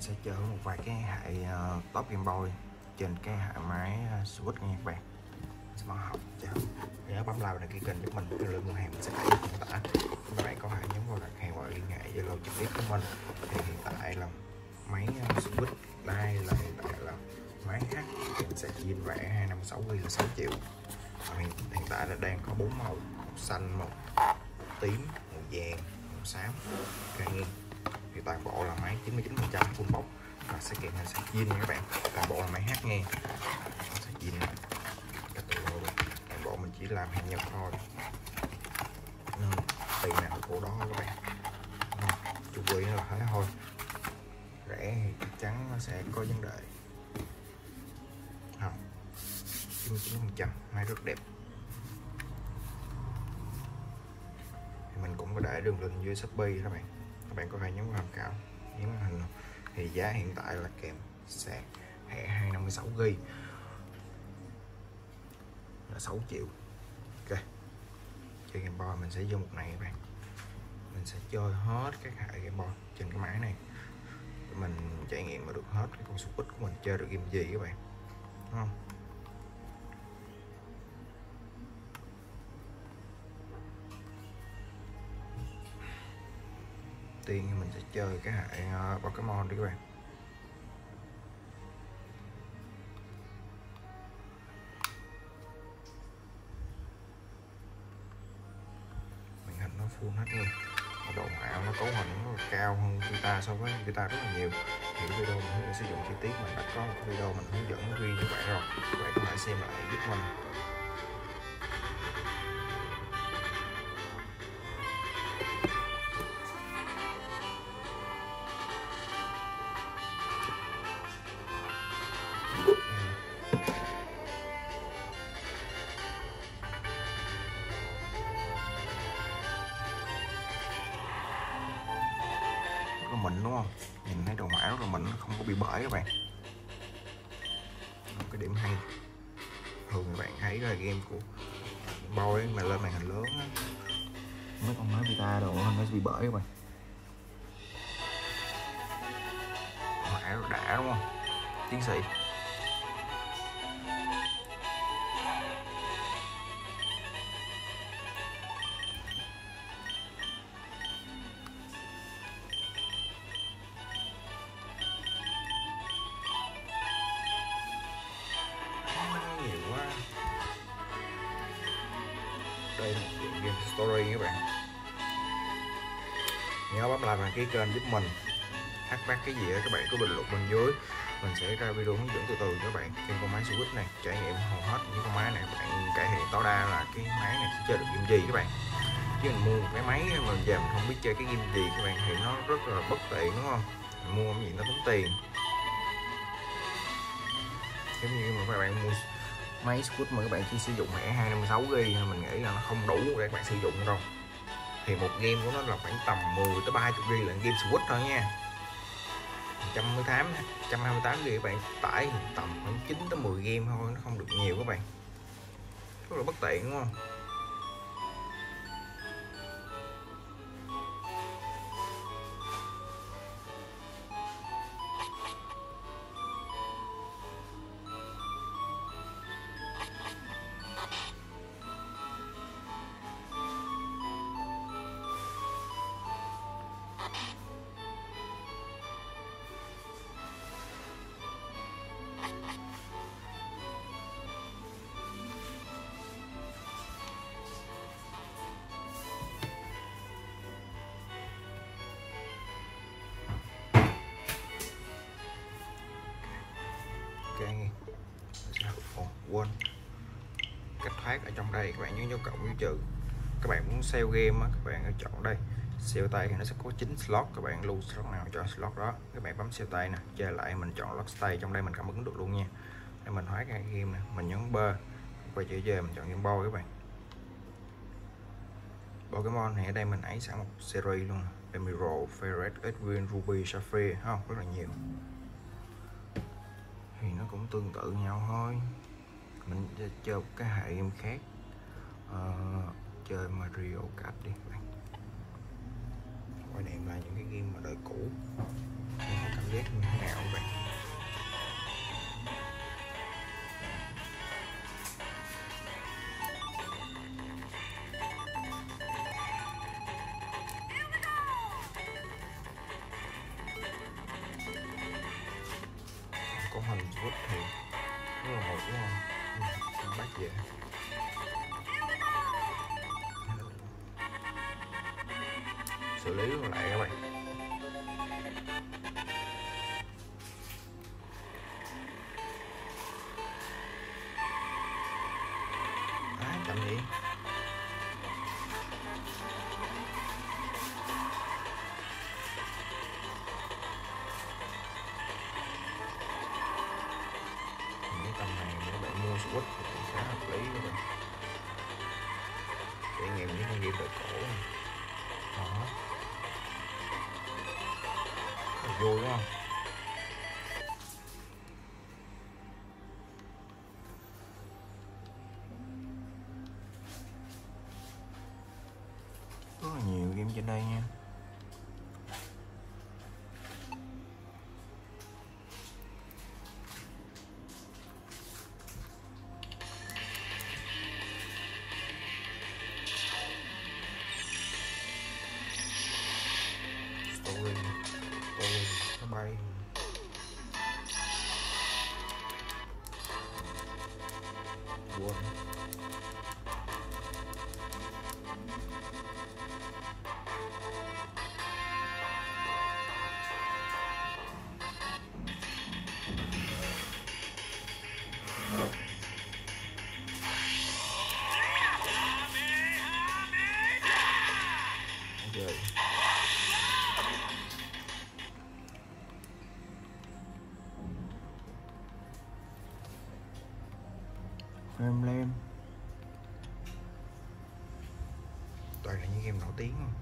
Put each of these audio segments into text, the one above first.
sẽ chơi một vài cái hệ top Game Boy trên cái hệ máy Switch nha các bạn. Sẽ bắt học nhớ bấm like này kia kênh giúp mình cái lượng nguồn hàng mình sẽ để hiện tại. Các bạn có thể nhấn vào đặt hàng hoặc liên hệ Zalo trực tiếp với mình. Thì hiện tại là máy Switch đây là hiện tại là máy H thì mình sẽ chia rẻ 256 GB là 6 triệu. Hiện tại là đang có 4 màu: màu xanh, màu tím, màu vàng, màu xám. Okay. Thì toàn bộ là máy 99% full box và sẽ kèm theo sạc zin nha các bạn. Toàn bộ là máy hát nghe, sạc zin các tựa luôn. Toàn bộ mình chỉ làm hàng nhập thôi nên tiền nào của đó các bạn. Chú ý là thế thôi, rẻ thì chắc chắn nó sẽ có vấn đề. Không, 99% máy rất đẹp. Thì mình cũng có để đường link dưới Shopee các bạn. Các bạn có thể nhấn vào tham khảo, nhấn màn hình. Thì giá hiện tại là kèm sạc hệ 256 GB là 6 triệu. Ok, chơi Game Boy mình sẽ vô một này các bạn. Mình sẽ chơi hết các hệ Game Boy trên cái máy này để mình trải nghiệm mà được hết cái con Switch của mình chơi được game gì các bạn, đúng không? Tiên thì mình sẽ chơi cái hệ Pokemon đi các bạn. Màn hình nó full hết luôn, độ mạo nó cấu hình nó cao hơn guitar so với guitar rất là nhiều. Thì cái video mình hướng dẫn sử dụng chi tiết mình đã có một cái video mình hướng dẫn riêng cho bạn rồi, các bạn có thể xem lại giúp mình. Mịn đúng không? Nhìn thấy đồ mã rất là mịn, không có bị bể các bạn. Một cái điểm hay. Thường các bạn thấy là game của Boy mà lên màn hình lớn á, mấy con máy Vita đồ nó sẽ bị bể các bạn. Mã rất đã đúng không? Tiến sĩ. Đây là game story các bạn. Nhớ bấm like và đăng ký kênh giúp mình. Thắc mắc cái gì đó các bạn có bình luận bên dưới, mình sẽ ra video hướng dẫn từ từ cho các bạn trên con máy Switch này. Trải nghiệm hầu hết những con máy này các bạn cải thiện tối đa là cái máy này sẽ chơi được game gì các bạn. Chứ mình mua một cái máy mình về mình không biết chơi cái game gì các bạn thì nó rất là bất tiện đúng không? Mình mua cái gì nó tốn tiền. Giống như mà các bạn mua máy Switch mà các bạn chỉ sử dụng mẹ 256 GB mình nghĩ là nó không đủ để các bạn sử dụng đâu. Thì một game của nó là khoảng tầm 10 tới 30 GB là game Switch thôi nha. 128 GB các bạn tải tầm khoảng 9 tới 10 game thôi, nó không được nhiều các bạn. Rất là bất tiện đúng không? Quên cách thoát ở trong đây, các bạn nhấn dấu cộng với trừ. Các bạn muốn save game á, các bạn chọn đây save tay thì nó sẽ có 9 slot, các bạn lưu slot nào chọn slot đó, các bạn bấm save tay nè, chơi lại mình chọn lock stay, trong đây mình cảm ứng được luôn nha. Để mình thoát cái game nè, mình nhấn B quay trở về mình chọn Game Boy các bạn. Pokemon thì ở đây mình ấy sẵn một series luôn, Emerald, Ferret, Edwin, Ruby, Sapphire, không rất là nhiều. Thì nó cũng tương tự nhau thôi. Mình chơi một cái hệ game khác, chơi Mario Kart đi các bạn. Hoài niệm là những cái game mà đời cũ, nhưng mà cảm giác như thế nào các bạn. Có hình Switch thì rất là một đúng không? Bắt về xử lý lại các bạn. Chậm vậy. Những tầm này các bạn mua Switch thì cũng khá hợp lý các bạn. Trải nghiệm những con game đời cổ này. Đó. Rất vui đúng không? Rất là nhiều game trên đây nha. Story nó bay. Quên. Rồi. Em lên toàn là những game nổi tiếng không?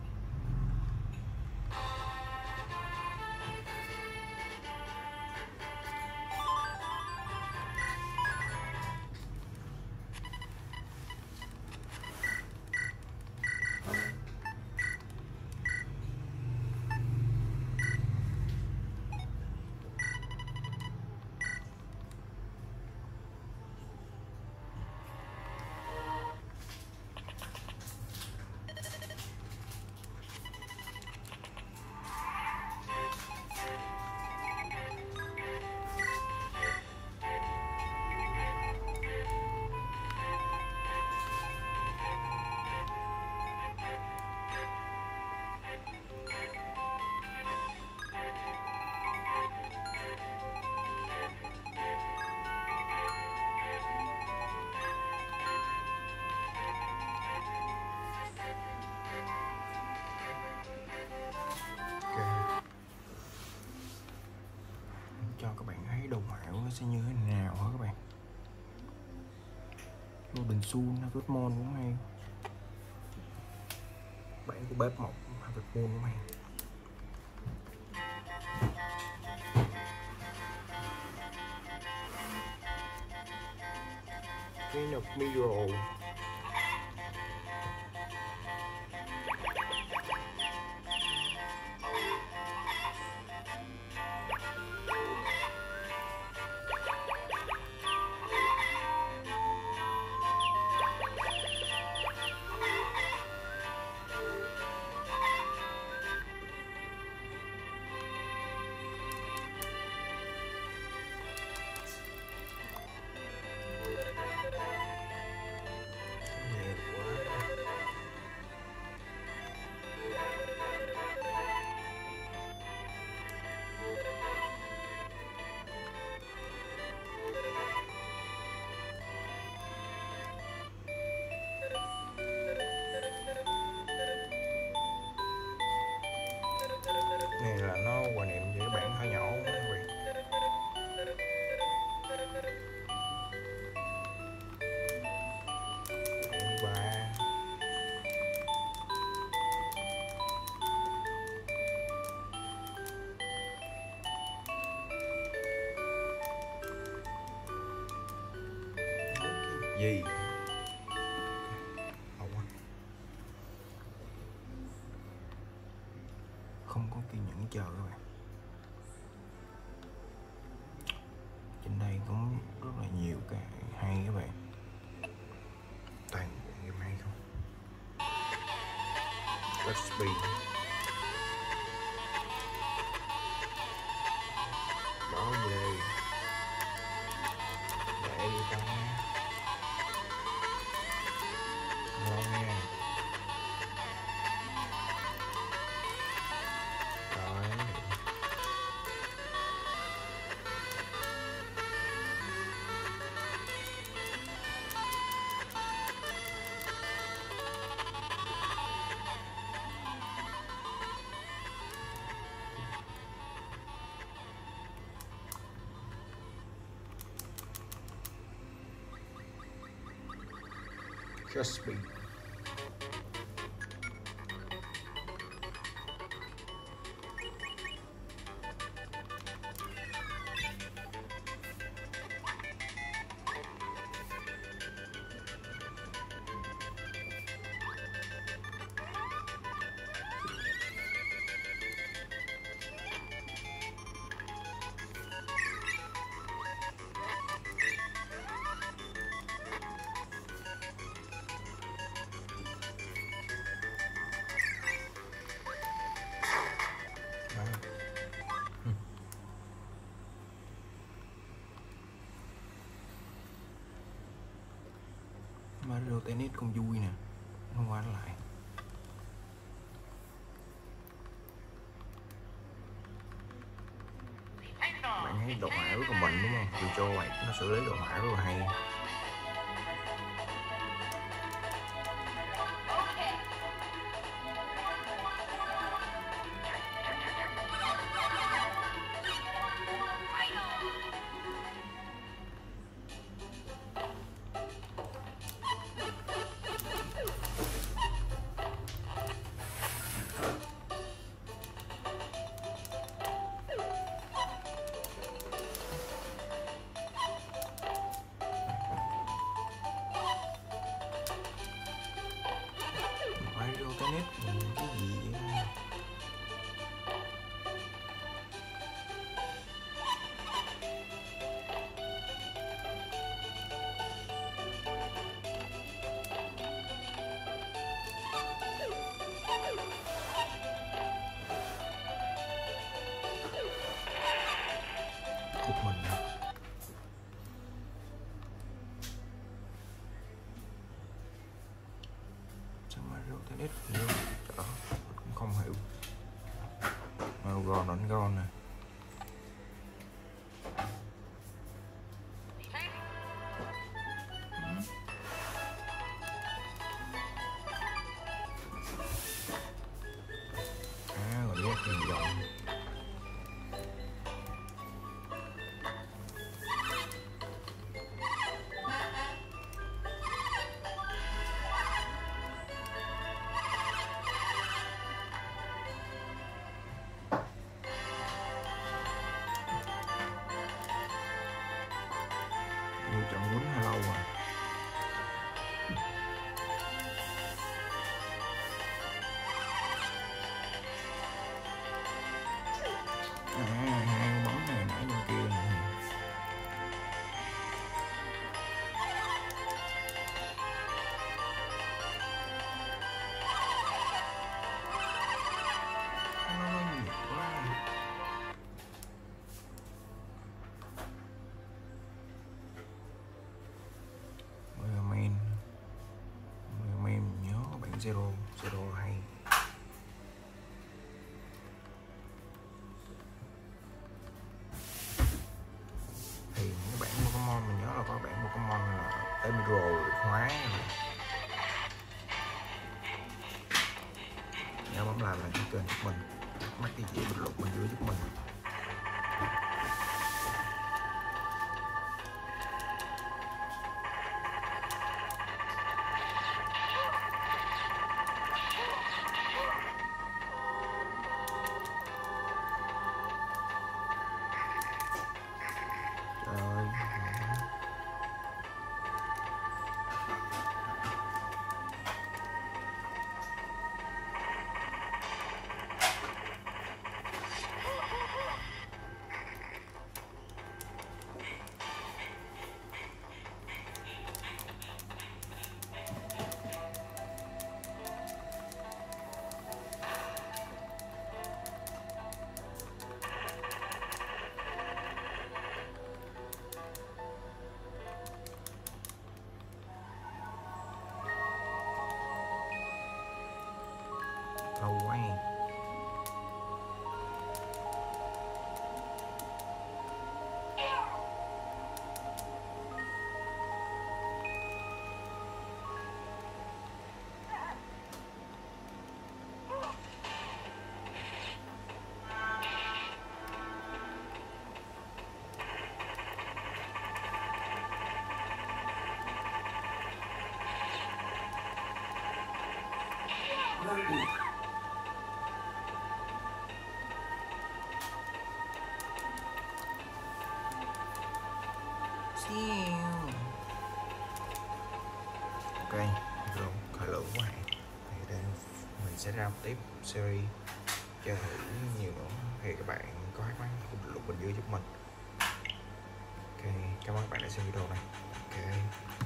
Cho các bạn thấy đồ họa nó sẽ như thế nào hả các bạn. Golden Sun, Harvest Moon cũng hay. Bản của bếp một Harvest Moon cũng hay. King of Mirror. Này là nó hoài niệm cho các bạn hơi nhỏ quá các bạn. Và gì kiên nhẫn chờ các bạn. Trên đây cũng rất là nhiều cái hay các bạn, toàn bộ game hay không. Let's be đó gì đây, để đi ta ngon nha. Rồi just be Mario Tennis cũng vui nè, không qua lại. Bạn thấy độ họa rất là mạnh đúng không? Từ cho bạn nó xử lý độ họa rất là hay. Mario Tennis cái gì vậy? Của mình sao Mario Tennis nhiều đó cũng không hiểu. Gòn đánh gòn nè. Còn ghét thì giọng. Nhiều trận quýnh hơi lâu à. Hai bóng này nãy bên kia nè. Nó nhiệt quá. Mềm nhớ bạn Zero hay. Thì những bản Pokemon mình nhớ là có bản Pokemon là Emerald hóa này. Nhớ bấm like và đăng ký kênh giúp mình, mắc cái gì bình luận bên dưới giúp mình. Trời lâu quá. Ok, rồi khởi lượng của hạn thì đây mình sẽ ra tiếp series chơi thử nhiều nữa. Thì các bạn có thắc mắc cũng bình luận bên dưới giúp mình. Ok, cảm ơn các bạn đã xem video này. Ok.